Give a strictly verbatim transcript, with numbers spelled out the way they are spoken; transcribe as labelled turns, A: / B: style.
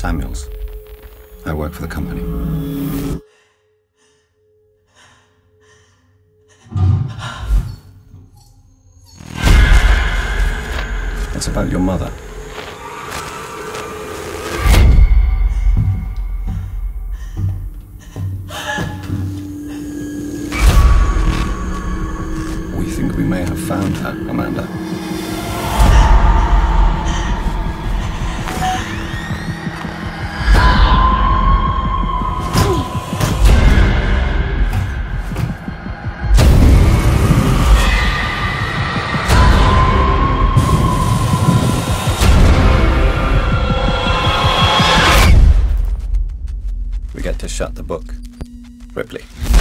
A: Samuels. I work for the company. It's about your mother. We think we may have found her, Amanda. We get to shut the book. Ripley.